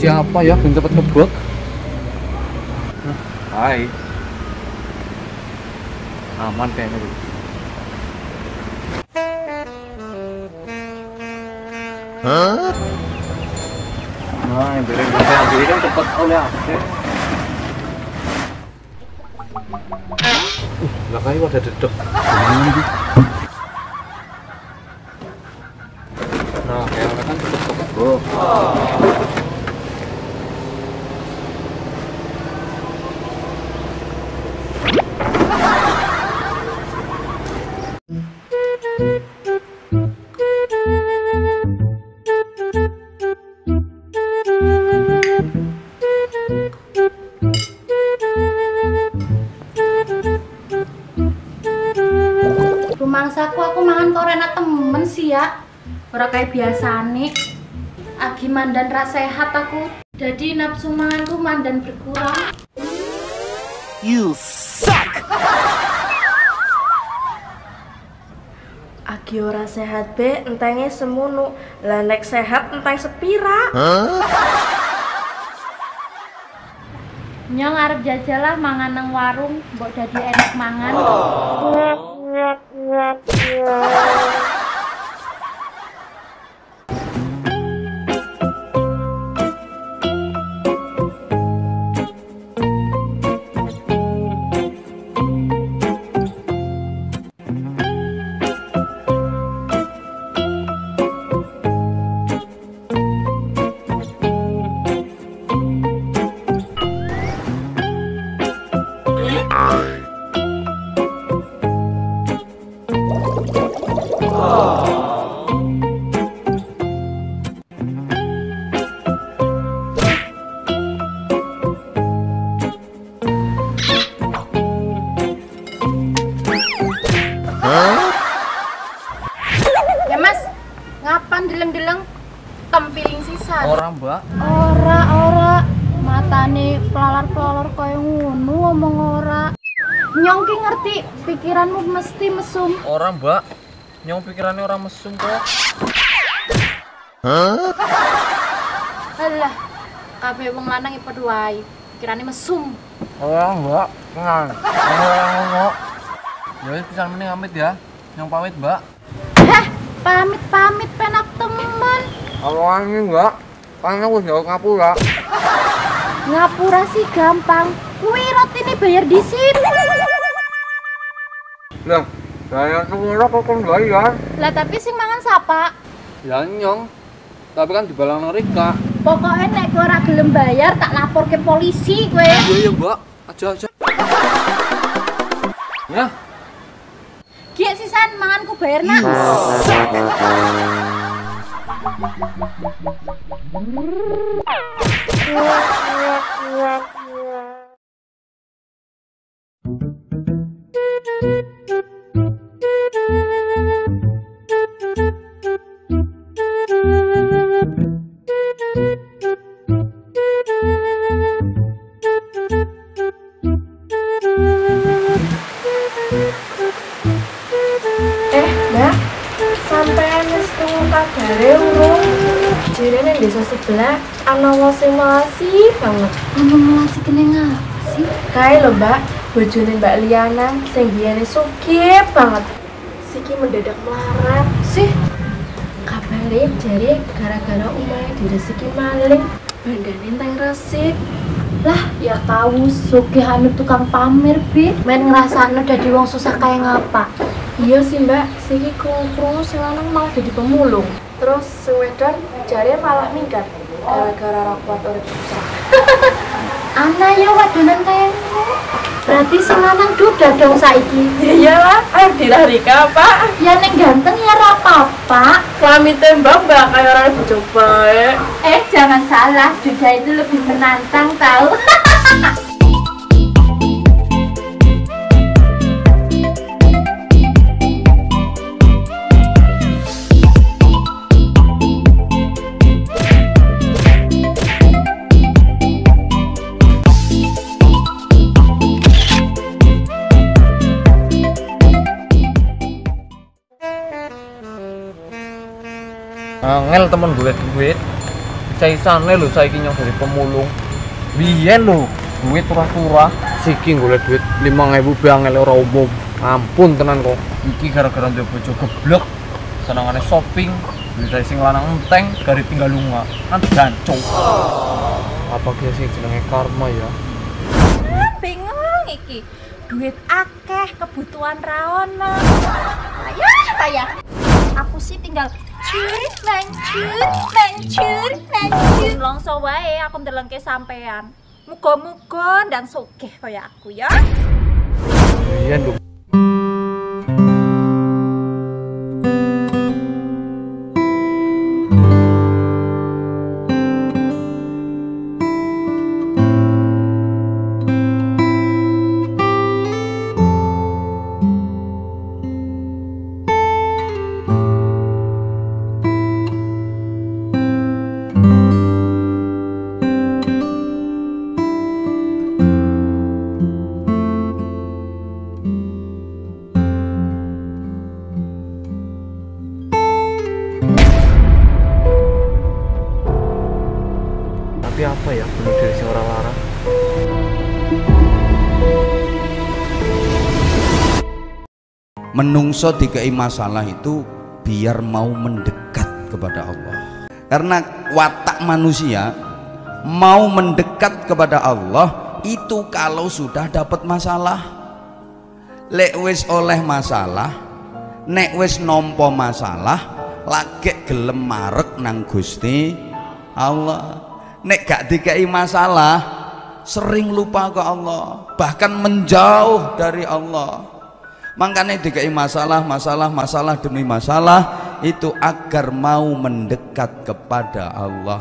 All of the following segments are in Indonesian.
siapa ya belum cepet ngebut. Hai. Aman kayaknya tuh. Nah, yang beri kan cepet oleh aku. Lah kayu ada dedek. Nah, kayak kan cepet bro. Rumangsaku aku mangan korena temen sih ya. Ora kayak biasane. Agi mandan ra sehat aku. Jadi nafsu manganku mandan berkurang. You suck. Agi ora sehat be, entenge semono. Lah nek sehat enteng sepira. Nyong arep jajalah mangan nang warung, mbok dadi enak mangan. Ya mas, ngapan deleng-deleng tempiling sisa? Orang mbak. Ora, matane pelalar-pelalar kaya ngono ngomong ora. Nyong ki ngerti pikiranmu mesti mesum. Orang mbak. Nyong pikirannya orang mesum kok. Alah, kabeh wong lanang padha wae, pikirane mesum. Orang mbak. Tenang. Orang ngono. Ya wis pisan mending amit ya. Nyong pamit mbak. Heh, pamit penak temen. Awangan ini mbak. Kan aku jauh ngapura. Ngapura sih gampang. Kuwi rotine bayar di sini. Lah, saya semua kok kon bayar. Lah tapi sing mangan sapa? Ya nyong. Tapi kan dibalang Rika. Pokoknya nek kowe ora gelem bayar tak lapor ke polisi kowe. Iya mbak. Aja. Ya. Ki sisan manganku bayar nak. Mbak, sampean wis krungu kabare urung? Jirene desa sebelah ana wong sing melasi banget. Masih kene ngapa sih? Kae lho, Mbak, bojone Mbak Liana sing biyene sugih banget. Siki mendadak melarat. Sih, kabare jare gara-gara omahe diresiki maling, bandane enteng resik. Lah, ya tahu sugih anu tukang pamer, Bi. Men ngrasakno dadi wong susah kaya ngapa? Iya sih Mbak, siki krungu sing lanang malah jadi pemulung. Terus sing wedon jare malah minggat gara-gara ora kuat urip susah. Ana ya wadonan kaya ngono. Berarti sing lanang duda dong saiki. Iyalah, ayo dirarika, Pak. Ya nek ganteng ya ora apa-apa. Klamite Mbak kaya ora dicoba. Jangan salah, duda itu lebih menantang tahu. Ngel temen gue duit. caisane lho saiki nyong dari pemulung. Biyen lho, duit turah-turah, siki golek duit 5.000 bangel ora umum. Ampun tenan kok. Iki gara-gara ndek bojo geblek. Senengane shopping, duit sing lanang enteng, gari tinggal lunga. Kan jancuk. Apa ki sing jenenge karma ya? Bingung iki. Duit akeh, kebutuhan ra ono. Payah. Aku sih tinggal mancur. Longso wae aku ndelengke sampean. Muga-muga ndang sugih kaya aku ya. Iya lho. Tapi apa ya bunuh diri sing ora larang? Menungso dikai masalah itu biar mau mendekat kepada Allah. Karena watak manusia mau mendekat kepada Allah itu kalau sudah dapat masalah. Lek wis oleh masalah, nek wis nampa masalah, lagi gelem marek nang Gusti Allah. Nek gak dikai masalah, sering lupa ke Allah, bahkan menjauh dari Allah. Makanya dikai masalah demi masalah itu agar mau mendekat kepada Allah.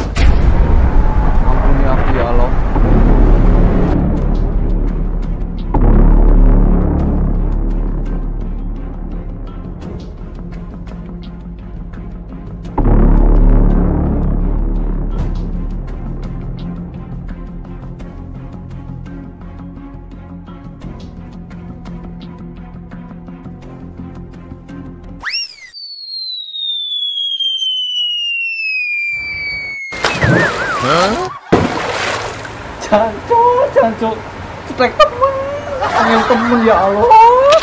Ampuni aku ya Allah. Jancuk, cetek temen, angin temen ya Allah.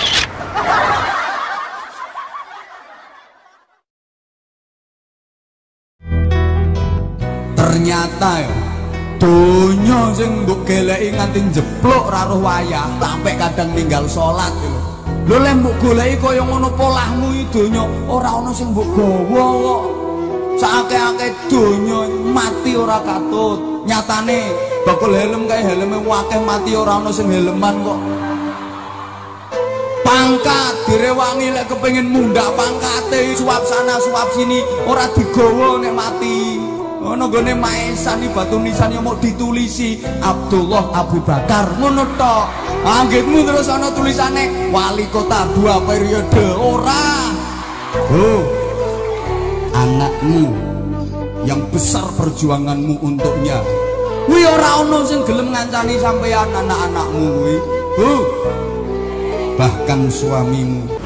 Ternyata ya donya sing mbok goleki nganti jeblok ra roh wayah, sampai kadang ninggal salat lho. Lho lek mbok goleki kaya ngono polahmu iki donya ora ana sing mbok gawa kok. Sakake-ake donya mati ora katut. Nyatane bakul helm kae helme akeh mati ora ana sing helman kok. Pangkat direwangi lek kepengin mundak pangkate suap sana suap sini ora digawa nek mati. Ono gone maesan iki batu nisan yo mau ditulisi Abdullah Abu Bakar ngono tok. Anggitmu terus ana tulisane wali kota 2 periode ora. Anakmu yang besar perjuanganmu untuknya. Kuwi ora ono sing gelem ngancani sampeyan anak-anakmu kuwi. Bahkan suamimu